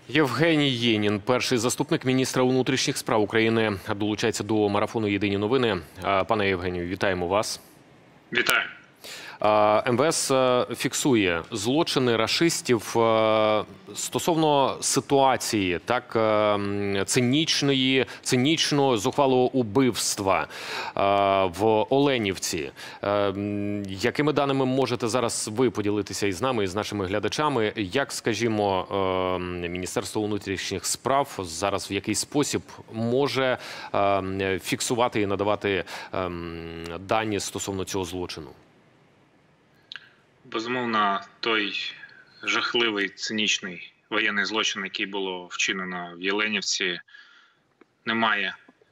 Євгеній Єнін, перший заступник міністра внутрішніх справ України, долучається до марафону «Єдині новини». Пане Євгенію, вітаємо вас. Вітаю. МВС фіксує злочини рашистів стосовно ситуації, цинічного зухвалого убивства в Оленівці. Якими даними можете зараз ви поділитися із нами, і з нашими глядачами? Як, скажімо, Міністерство внутрішніх справ зараз в якийсь спосіб може фіксувати і надавати дані стосовно цього злочину? Безумовно, той жахливий, цинічний воєнний злочин, який було вчинено в Єленівці, не має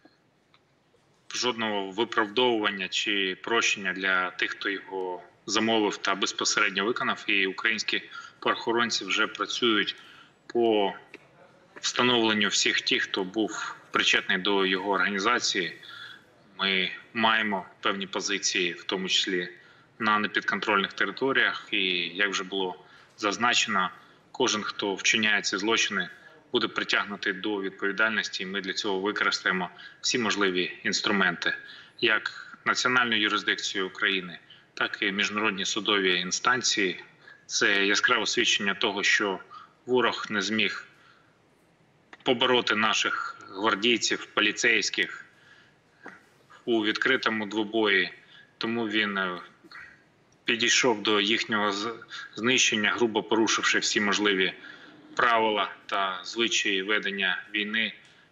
жодного виправдовування чи прощення для тих, хто його замовив та безпосередньо виконав. І українські правоохоронці вже працюють по встановленню всіх тих, хто був причетний до його організації. Ми маємо певні позиції, в тому числі на непідконтрольних територіях, і, як вже було зазначено, кожен, хто вчиняє ці злочини, буде притягнутий до відповідальності, і ми для цього використаємо всі можливі інструменти, як національну юрисдикцію України, так і міжнародні судові інстанції. Це яскраве свідчення того, що ворог не зміг побороти наших гвардійців, поліцейських у відкритому двобої, тому він підійшов до їхнього знищення, грубо порушивши всі можливі правила та звичаї ведення війни,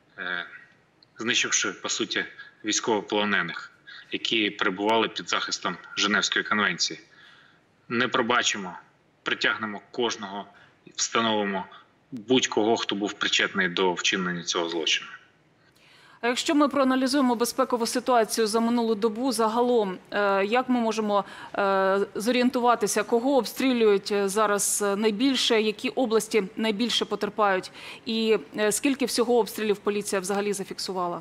знищивши, по суті, військовополонених, які перебували під захистом Женевської конвенції. Не пробачимо, притягнемо кожного, встановимо будь-кого, хто був причетний до вчинення цього злочину. А якщо ми проаналізуємо безпекову ситуацію за минулу добу, загалом, як ми можемо зорієнтуватися, кого обстрілюють зараз найбільше, які області найбільше потерпають, і скільки всього обстрілів поліція взагалі зафіксувала?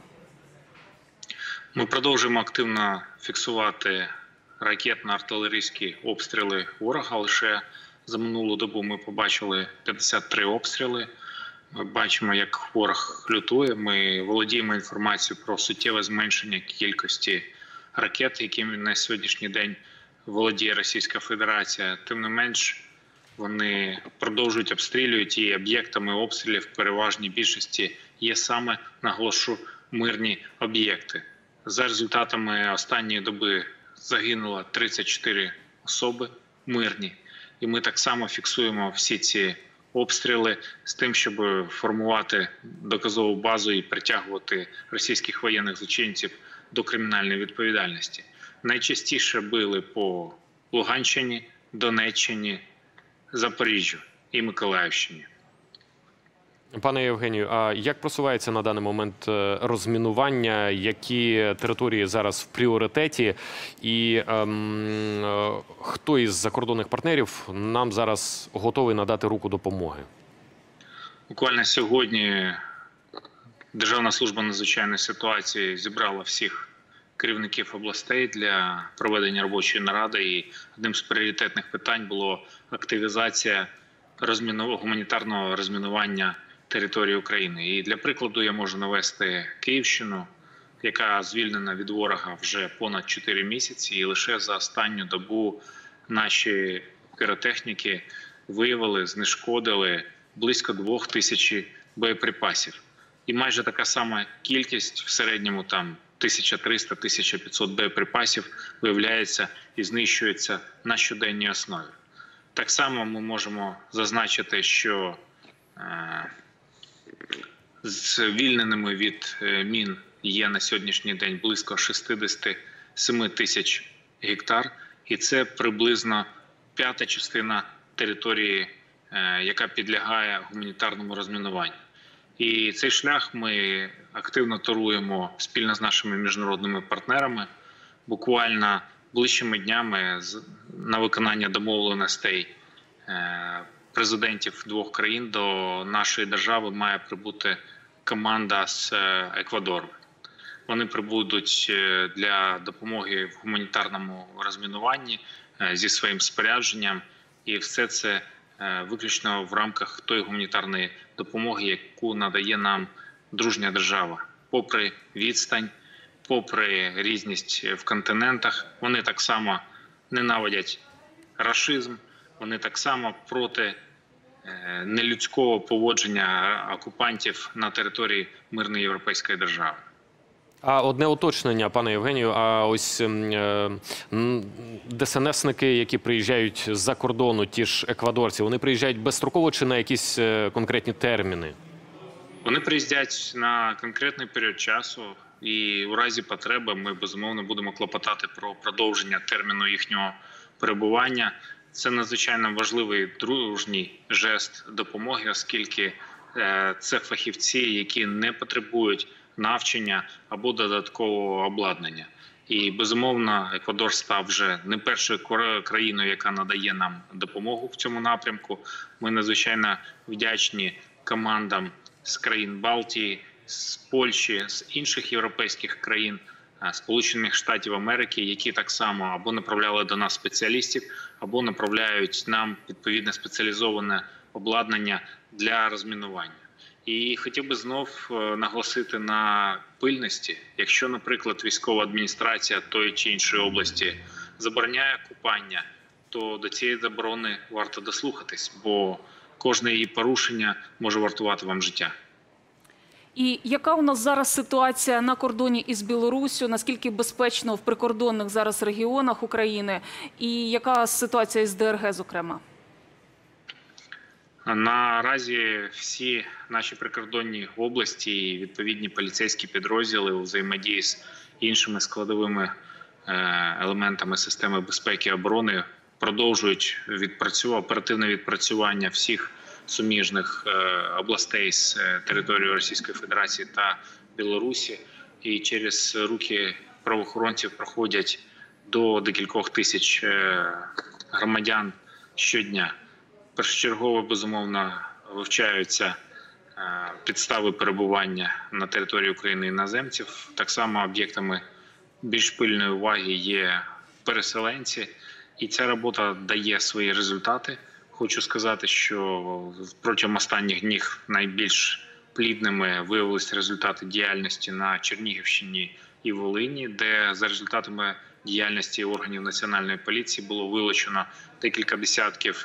Ми продовжуємо активно фіксувати ракетно-артилерійські обстріли ворога. Лише за минулу добу ми побачили 53 обстріли. Ми бачимо, як ворог лютує. Ми володіємо інформацією про суттєве зменшення кількості ракет, якими на сьогоднішній день володіє Російська Федерація. Тим не менш, вони продовжують обстрілювати, і об'єктами обстрілів в переважній більшості є саме, наголошу, мирні об'єкти. За результатами останньої доби загинуло 34 особи мирні. І ми так само фіксуємо всі ці обстріли з тим, щоб формувати доказову базу і притягувати російських воєнних злочинців до кримінальної відповідальності. Найчастіше били по Луганщині, Донеччині, Запоріжжю і Миколаївщині. Пане Євгенію, а як просувається на даний момент розмінування, які території зараз в пріоритеті, і хто із закордонних партнерів нам зараз готовий надати руку допомоги? Буквально сьогодні Державна служба надзвичайної ситуації зібрала всіх керівників областей для проведення робочої наради, і одним з пріоритетних питань було активізація гуманітарного розмінування території України. І для прикладу я можу навести Київщину, яка звільнена від ворога вже понад 4 місяці, і лише за останню добу наші піротехніки виявили, знешкодили близько 2000 боєприпасів. І майже така сама кількість, в середньому там 1300-1500 боєприпасів, виявляється і знищується на щоденній основі. Так само ми можемо зазначити, що звільненими від мін є на сьогоднішній день близько 67 тисяч гектар. І це приблизно 1/5 частина території, яка підлягає гуманітарному розмінуванню. І цей шлях ми активно торуємо спільно з нашими міжнародними партнерами. Буквально ближчими днями на виконання домовленостей президентів двох країн до нашої держави має прибути команда з Еквадору. Вони прибудуть для допомоги в гуманітарному розмінуванні зі своїм спорядженням, і все це виключно в рамках тої гуманітарної допомоги, яку надає нам дружня держава. Попри відстань, попри різність в континентах, вони так само ненавидять рашизм, вони так само проти нелюдського поводження окупантів на території мирної європейської держави. А одне уточнення, пане Євгенію, а ось ДСНСники, які приїжджають з-за кордону, ті ж еквадорці, вони приїжджають безстроково чи на якісь конкретні терміни? Вони приїздять на конкретний період часу, і у разі потреби ми, безумовно, будемо клопотати про продовження терміну їхнього перебування. Це надзвичайно важливий дружній жест допомоги, оскільки це фахівці, які не потребують навчання або додаткового обладнання. І, безумовно, Еквадор став вже не першою країною, яка надає нам допомогу в цьому напрямку. Ми надзвичайно вдячні командам з країн Балтії, з Польщі, з інших європейських країн, Сполучених Штатів Америки, які так само або направляли до нас спеціалістів, або направляють нам відповідне спеціалізоване обладнання для розмінування. І хотів би знов наголосити на пильності. Якщо, наприклад, військова адміністрація тої чи іншої області забороняє купання, то до цієї заборони варто дослухатись, бо кожне її порушення може вартувати вам життя. І яка у нас зараз ситуація на кордоні із Білоруссю? Наскільки безпечно в прикордонних зараз регіонах України? І яка ситуація із ДРГ, зокрема? Наразі всі наші прикордонні області і відповідні поліцейські підрозділи у взаємодії з іншими складовими елементами системи безпеки і оборони продовжують оперативне відпрацювання всіх суміжних областей з території Російської Федерації та Білорусі. І через руки правоохоронців проходять до декількох тисяч громадян щодня. Першочергово, безумовно, вивчаються підстави перебування на території України іноземців. Так само об'єктами більш пильної уваги є переселенці. І ця робота дає свої результати. Хочу сказати, що протягом останніх днів найбільш плідними виявилися результати діяльності на Чернігівщині і Волині, де за результатами діяльності органів Національної поліції було вилучено декілька десятків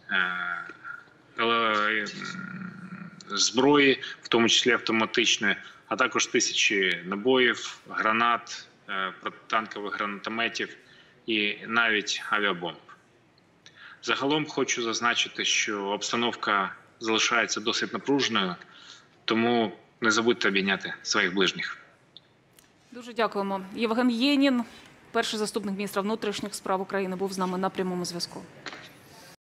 зброї, в тому числі автоматичної, а також тисячі набоїв, гранат, протитанкових гранатометів і навіть авіабомб. Загалом хочу зазначити, що обстановка залишається досить напруженою, тому не забудьте обійняти своїх ближніх. Дуже дякуємо. Євген Єнін, перший заступник міністра внутрішніх справ України, був з нами на прямому зв'язку.